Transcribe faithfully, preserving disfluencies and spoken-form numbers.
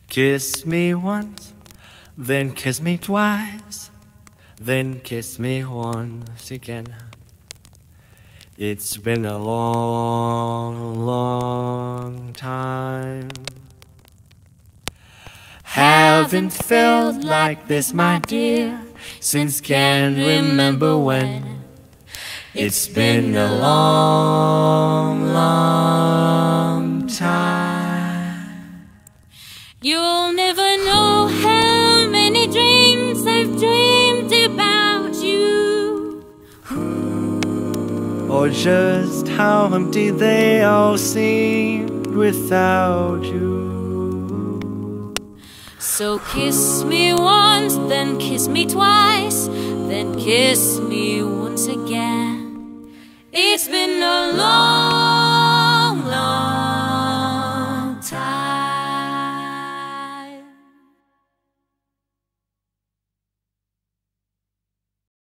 Kiss me once, then kiss me twice, then kiss me once again. It's been a long, long time. Haven't felt like this, my dear, since can't remember when. It's been a long, long time. You'll never know how many dreams I've dreamed about you, or just how empty they all seemed without you. So kiss me once, then kiss me twice, then kiss me once again. It's been a long